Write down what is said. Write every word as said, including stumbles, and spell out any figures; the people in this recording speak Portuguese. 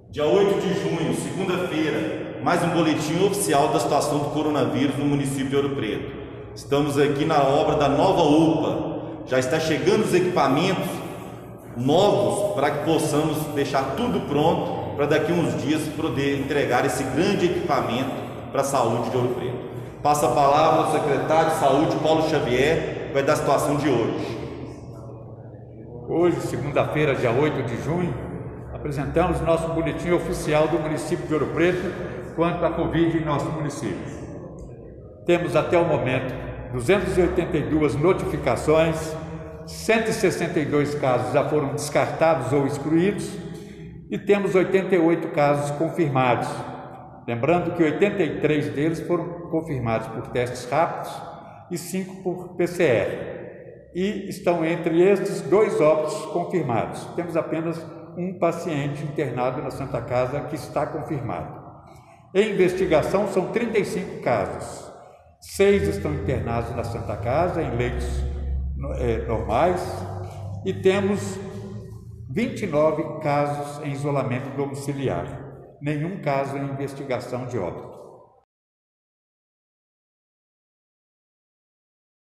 Dia oito de junho, segunda-feira, mais um boletim oficial da situação do coronavírus no município de Ouro Preto. Estamos aqui na obra da nova U P A. Já está chegando os equipamentos novos para que possamos deixar tudo pronto para daqui a uns dias poder entregar esse grande equipamento para a saúde de Ouro Preto. Passa a palavra ao secretário de Saúde, Paulo Xavier, que vai dar a situação de hoje. Hoje, segunda-feira, dia oito de junho, apresentamos nosso boletim oficial do município de Ouro Preto quanto à Covid em nosso município. Temos até o momento duzentas e oitenta e duas notificações, cento e sessenta e dois casos já foram descartados ou excluídos e temos oitenta e oito casos confirmados. Lembrando que oitenta e três deles foram confirmados por testes rápidos e cinco por P C R. E estão entre estes dois óbitos confirmados. Temos apenas um paciente internado na Santa Casa que está confirmado. Em investigação são trinta e cinco casos. Seis estão internados na Santa Casa, em leitos é, normais, e temos vinte e nove casos em isolamento domiciliar. Nenhum caso em investigação de óbito.